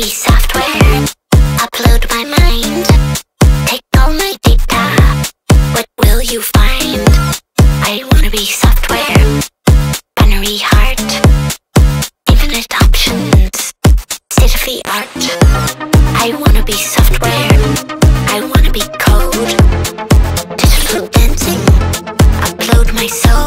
be software, upload my mind, take all my data. What will you find? I wanna be software, binary heart, infinite options, state of the art. I wanna be software, I wanna be code, digital dancing, upload my soul.